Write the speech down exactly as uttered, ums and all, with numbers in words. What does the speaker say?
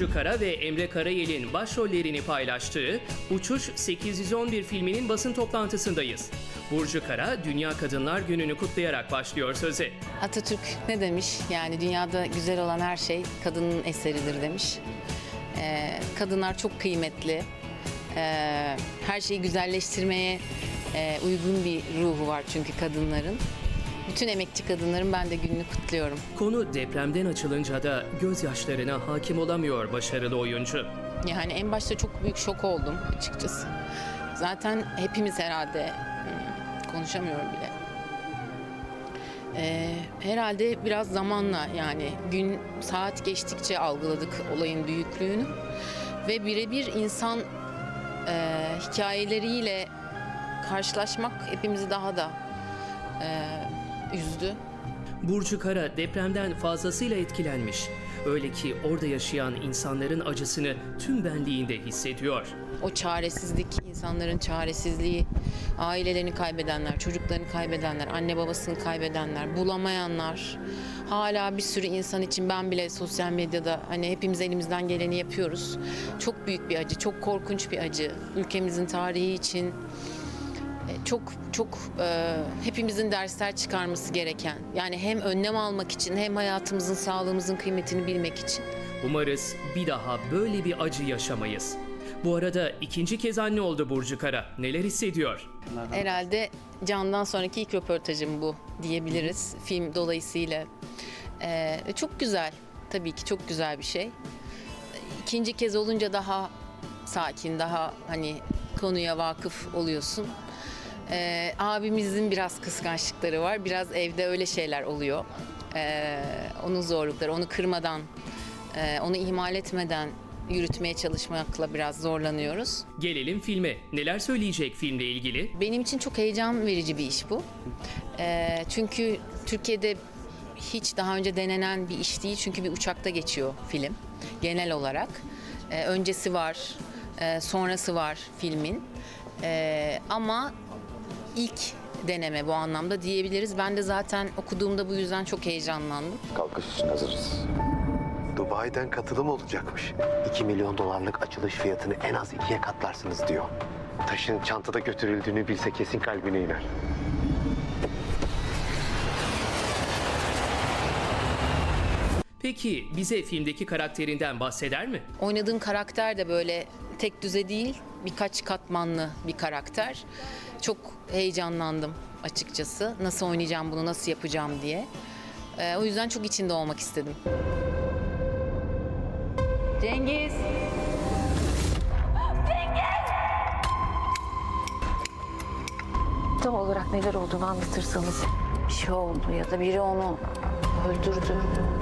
Burcu Kara ve Emre Karayel'in başrollerini paylaştığı Uçuş sekiz yüz on bir filminin basın toplantısındayız. Burcu Kara, Dünya Kadınlar Günü'nü kutlayarak başlıyor söze. Atatürk ne demiş? Yani dünyada güzel olan her şey kadının eseridir demiş. Ee, kadınlar çok kıymetli. Ee, her şeyi güzelleştirmeye e, uygun bir ruhu var çünkü kadınların. Bütün emekçi kadınların ben de gününü kutluyorum. Konu depremden açılınca da gözyaşlarına hakim olamıyor başarılı oyuncu. Yani en başta çok büyük şok oldum açıkçası. Zaten hepimiz herhalde konuşamıyorum bile. Ee, herhalde biraz zamanla yani gün saat geçtikçe algıladık olayın büyüklüğünü ve birebir insan e, hikayeleriyle karşılaşmak hepimizi daha da e, üzdü. Burcu Kara depremden fazlasıyla etkilenmiş. Öyle ki orada yaşayan insanların acısını tüm benliğinde hissediyor. O çaresizlik, insanların çaresizliği, ailelerini kaybedenler, çocuklarını kaybedenler, anne babasını kaybedenler, bulamayanlar. Hala bir sürü insan için ben bile sosyal medyada hani hepimiz elimizden geleni yapıyoruz. Çok büyük bir acı, çok korkunç bir acı. Ülkemizin tarihi için çok çok e, hepimizin dersler çıkarması gereken. Yani hem önlem almak için hem hayatımızın, sağlığımızın kıymetini bilmek için. Umarız bir daha böyle bir acı yaşamayız. Bu arada ikinci kez anne oldu Burcu Kara. Neler hissediyor? Herhalde Can'dan sonraki ilk röportajım bu diyebiliriz. Film dolayısıyla. Ee, çok güzel. Tabii ki çok güzel bir şey. İkinci kez olunca daha sakin, daha hani konuya vakıf oluyorsun. Ee, abimizin biraz kıskançlıkları var. Biraz evde öyle şeyler oluyor. Ee, onun zorlukları, onu kırmadan, e, onu ihmal etmeden yürütmeye çalışmakla biraz zorlanıyoruz. Gelelim filme. Neler söyleyecek filmle ilgili? Benim için çok heyecan verici bir iş bu. Ee, çünkü Türkiye'de hiç daha önce denenen bir iş değil. Çünkü bir uçakta geçiyor film genel olarak. Ee, öncesi var, e, sonrası var filmin. Ee, ama ilk deneme bu anlamda diyebiliriz. Ben de zaten okuduğumda bu yüzden çok heyecanlandım. Kalkış için hazırız. Dubai'den katılım olacakmış. iki milyon dolarlık açılış fiyatını en az ikiye katlarsınız diyor. Taşın çantada götürüldüğünü bilse kesin kalbine iner. Peki bize filmdeki karakterinden bahseder mi? Oynadığım karakter de böyle tek düze değil, birkaç katmanlı bir karakter. Çok heyecanlandım açıkçası. Nasıl oynayacağım bunu, nasıl yapacağım diye. Ee, o yüzden çok içinde olmak istedim. Cengiz! Tam olarak neler olduğunu anlatırsanız. Bir şey oldu ya da biri onu öldürdü.